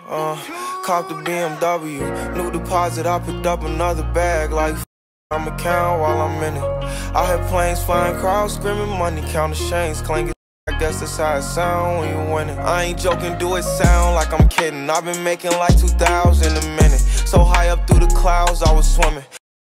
Copped the BMW, new deposit, I picked up another bag like I'ma count while I'm in it. I hear planes flying, crowds screaming, money counting chains clanking. I guess that's how it sound when you winning. I ain't joking, do it sound like I'm kidding. I've been making like 2,000 a minute. So high up through the clouds, I was swimming.